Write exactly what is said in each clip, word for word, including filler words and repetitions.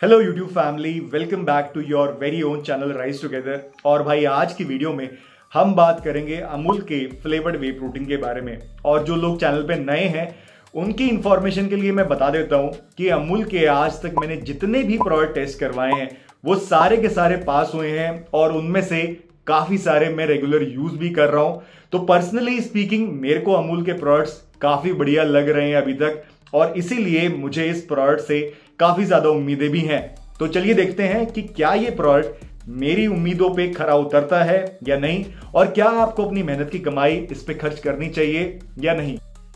Hello YouTube family, welcome back to your very own channel rise together. और भाई आज की वीडियो में हम बात करेंगे अमूल के फ्लेवर्ड वे प्रोटीन के बारे में। और जो लोग चैनल पे नए हैं उनकी इंफॉर्मेशन के लिए मैं बता देता हूं कि अमूल के आज तक मैंने जितने भी प्रोडक्ट टेस्ट करवाए हैं वो सारे के सारे पास हुए हैं और उनमें से काफी सारे मैं रेगुलर यूज भी कर रहा हूं। तो पर्सनली स्पीकिंग मेरे को अमूल के प्रोडक्ट्स काफी बढ़िया लग रहे हैं अभी तक, और इसीलिए मुझे इस प्रोडक्ट से काफी ज्यादा उम्मीदें भी हैं। तो चलिए देखते हैं कि क्या ये प्रोडक्ट मेरी उम्मीदों पे खरा उतरता है या नहीं, और क्या आपको अपनी मेहनत की कमाई इस पे खर्च करनी चाहिए या नहीं।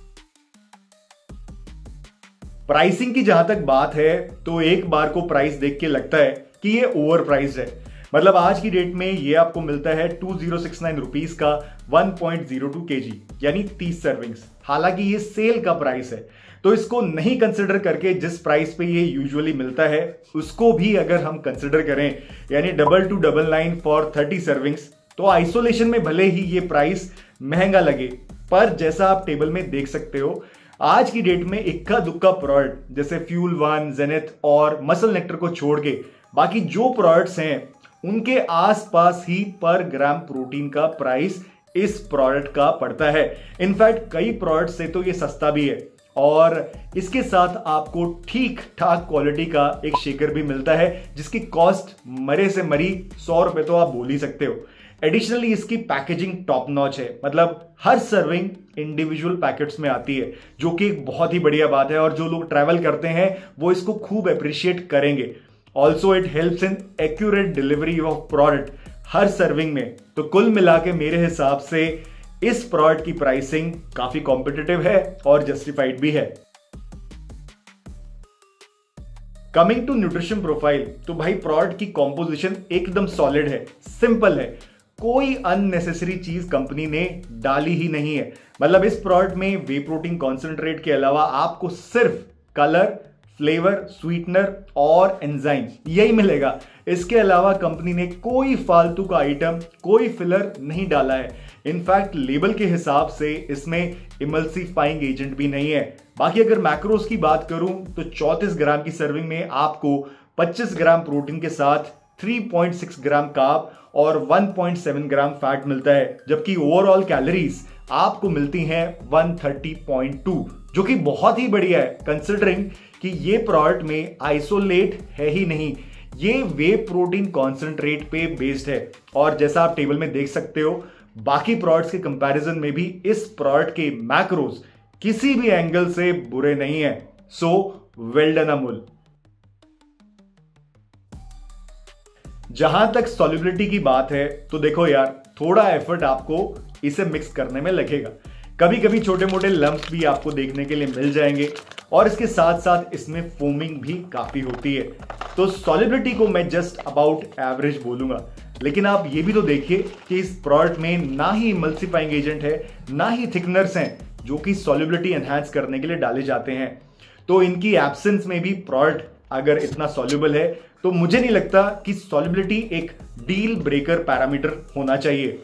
प्राइसिंग की जहां तक बात है तो एक बार को प्राइस देख के लगता है कि ये ओवर प्राइस है। मतलब आज की डेट में ये आपको मिलता है two zero six nine rupees का one point zero two kg यानी तीस सर्विंग्स। हालांकि ये सेल का प्राइस है, तो इसको नहीं कंसिडर करके जिस प्राइस पे ये यूजुअली मिलता है उसको भी अगर हम कंसिडर करें यानी double two double nine for thirty servings, तो आइसोलेशन में भले ही ये प्राइस महंगा लगे, पर जैसा आप टेबल में देख सकते हो आज की डेट में इक्का दुक्का प्रोडक्ट जैसे फ्यूल वन, जेनेथ और मसल नेक्टर को छोड़ के बाकी जो प्रोडक्ट्स हैं उनके आसपास ही पर ग्राम प्रोटीन का प्राइस इस प्रोडक्ट का पड़ता है। इनफैक्ट कई प्रोडक्ट से तो ये सस्ता भी है, और इसके साथ आपको ठीक ठाक क्वालिटी का एक शेकर भी मिलता है जिसकी कॉस्ट मरे से मरी सौ रुपए तो आप बोल ही सकते हो। एडिशनली इसकी पैकेजिंग टॉप नॉच है, मतलब हर सर्विंग इंडिविजुअल पैकेट्स में आती है, जो कि एक बहुत ही बढ़िया बात है, और जो लोग ट्रैवल करते हैं वो इसको खूब अप्रिशिएट करेंगे। Also it helps in accurate delivery of product हर सर्विंग में। तो कुल मिला के मेरे हिसाब से इस प्रोडक्ट की प्राइसिंग काफी कॉम्पिटिटिव है और जस्टिफाइड भी है। कमिंग टू न्यूट्रिशन प्रोफाइल, तो भाई प्रोडक्ट की कॉम्पोजिशन एकदम सॉलिड है, सिंपल है, कोई अननेसेसरी चीज कंपनी ने डाली ही नहीं है। मतलब इस प्रोडक्ट में वे प्रोटीन कॉन्सेंट्रेट के अलावा आपको सिर्फ कलर, फ्लेवर, स्वीटनर और एंजाइम यही मिलेगा। इसके अलावा कंपनी ने कोई फालतू का आइटम, कोई फिलर नहीं डाला है। इनफैक्ट लेबल के हिसाब से इसमें इमल्सिफाइंग एजेंट भी नहीं है। बाकी अगर मैक्रोस की बात करूं तो चौंतीस ग्राम की सर्विंग में आपको पच्चीस ग्राम प्रोटीन के साथ three point six gram carb और one point seven gram fat मिलता है, जबकि ओवरऑल कैलोरीज आपको मिलती हैं वन थर्टी पॉइंट टू, जो कि बहुत ही बढ़िया है कंसिडरिंग कि ये प्रोडक्ट में आइसोलेट है ही नहीं, ये वे प्रोटीन कॉन्सेंट्रेट पे बेस्ड है। और जैसा आप टेबल में देख सकते हो बाकी प्रोडक्ट्स के कंपैरिजन में भी इस प्रोडक्ट के मैक्रोस किसी भी एंगल से बुरे नहीं है। So well done Amul. जहां तक सॉल्युबिलिटी की बात है तो देखो यार, थोड़ा एफर्ट आपको इसे मिक्स करने में लगेगा। कभी कभी छोटे मोटे लम्प्स भी आपको देखने के लिए मिल जाएंगे, और इसके साथ साथ इसमें फोमिंग भी काफी होती है। तो सॉल्युबिलिटी को मैं जस्ट अबाउट एवरेज बोलूंगा, लेकिन आप ये भी तो देखिए कि इस प्रोडक्ट में ना ही इमल्सिफाइंग एजेंट है, ना ही थिकनर्स हैं जो कि सॉल्युबिलिटी एनहांस करने के लिए डाले जाते हैं। तो इनकी एब्सेंस में भी प्रोडक्ट अगर इतना सॉल्युबल है तो मुझे नहीं लगता कि सॉल्युबिलिटी एक डील ब्रेकर पैरामीटर होना चाहिए।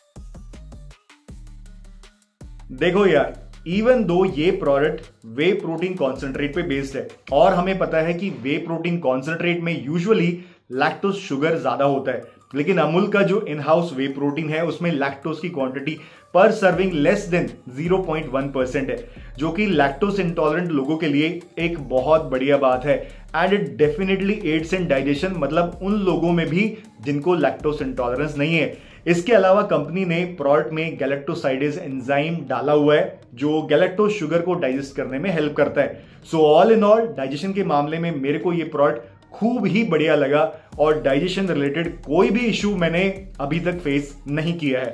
देखो यार, इवन दो ये प्रोडक्ट वे प्रोटीन कॉन्सेंट्रेट पे बेस्ड है, और हमें पता है कि वे प्रोटीन कॉन्सेंट्रेट में यूजुअली लैक्टोज शुगर ज्यादा होता है, लेकिन अमूल का जो इन हाउस वे प्रोटीन है उसमें लैक्टोज की quantity per serving less than zero point one percent है, जो कि लैक्टोज इंटॉलरेंट लोगों के लिए एक बहुत बढ़िया बात है। And it definitely aids in digestion, मतलब उन लोगों में भी जिनको लैक्टोज इंटॉलरेंस नहीं है। इसके अलावा कंपनी ने प्रोडक्ट में गैलेक्टोसाइडेज एंजाइम डाला हुआ है जो गैलेक्टोज शुगर को डाइजेस्ट करने में हेल्प करता है। So all in all digestion के मामले में मेरे को ये प्रोडक्ट खूब ही बढ़िया लगा, और डाइजेशन रिलेटेड कोई भी इश्यू मैंने अभी तक फेस नहीं किया है।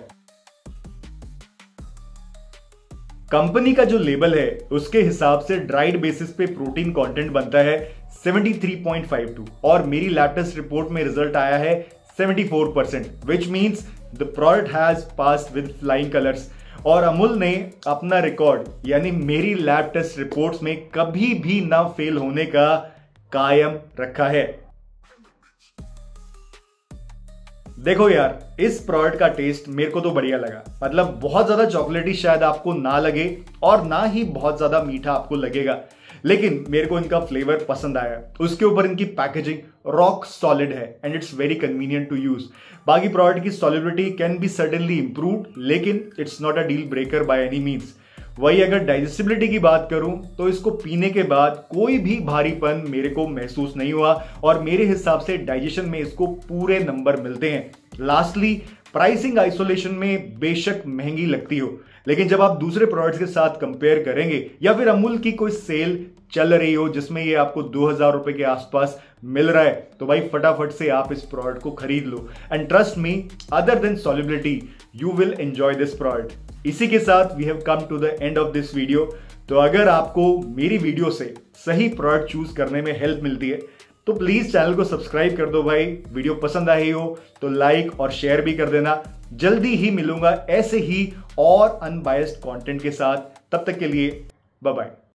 कंपनी का जो लेबल है उसके हिसाब से ड्राइड बेसिस पे प्रोटीन कंटेंट बनता है seventy three point five two, और मेरी लैब टेस्ट रिपोर्ट में रिजल्ट आया है seventy four percent, which means the product has passed with flying colours. और अमूल ने अपना रिकॉर्ड यानी मेरी लैब टेस्ट रिपोर्ट्स में कभी भी ना फेल होने का कायम रखा है। देखो यार, इस प्रोडक्ट का टेस्ट मेरे को तो बढ़िया लगा। मतलब बहुत ज्यादा चॉकलेटी शायद आपको ना लगे और ना ही बहुत ज्यादा मीठा आपको लगेगा, लेकिन मेरे को इनका फ्लेवर पसंद आया। उसके ऊपर इनकी पैकेजिंग रॉक सॉलिड है and it's very convenient to use. बाकी प्रोडक्ट की solubility can be certainly improved, लेकिन it's not a deal breaker by any means. वही अगर डाइजेस्टिबिलिटी की बात करूं तो इसको पीने के बाद कोई भी भारीपन मेरे को महसूस नहीं हुआ और मेरे हिसाब से डाइजेशन में इसको पूरे नंबर मिलते हैं। लास्टली, प्राइसिंग आइसोलेशन में बेशक महंगी लगती हो, लेकिन जब आप दूसरे प्रोडक्ट्स के साथ कंपेयर करेंगे या फिर अमूल की कोई सेल चल रही हो जिसमें ये आपको दो हजार रुपए के आसपास मिल रहा है, तो भाई फटाफट से आप इस प्रोडक्ट को खरीद लो। And trust me, other than solubility you will enjoy this product. इसी के साथ we have come to the end of this video. तो अगर आपको मेरी वीडियो से सही प्रोडक्ट चूज करने में हेल्प मिलती है तो प्लीज चैनल को सब्सक्राइब कर दो भाई। वीडियो पसंद आई हो तो लाइक और शेयर भी कर देना। जल्दी ही मिलूंगा ऐसे ही और अनबायस्ड कंटेंट के साथ। तब तक के लिए बाय बाय।